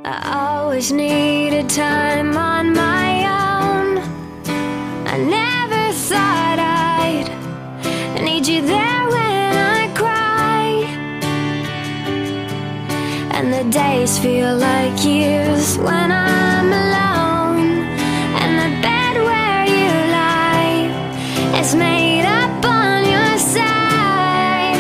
I always needed time on my own. I never thought I'd need you there when I cry. And the days feel like years when I'm alone. And the bed where you lie is made up on your side.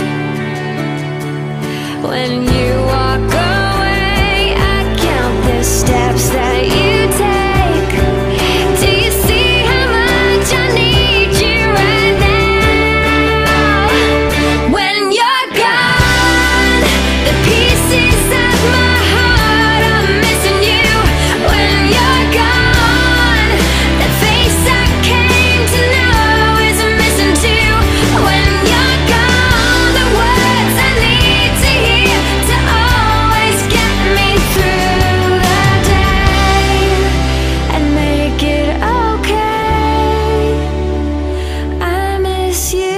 When you walk away, I count the steps that you take. Do you see how much I need you right now? When you're gone, the pieces of my heart are missing you. When you're gone, the face I came to know is missing too. When you're gone, the words I need to hear to always get me through the day and make it okay. I miss you.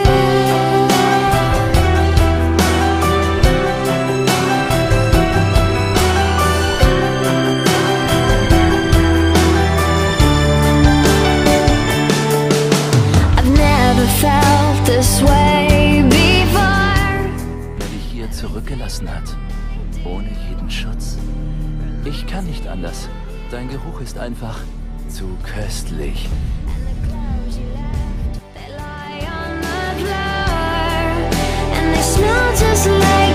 I've never felt this way before. Der dich hier zurückgelassen hat. Ohne jeden Schutz. Ich kann nicht anders. Dein Geruch ist einfach zu köstlich. They lie on the floor and they smell just like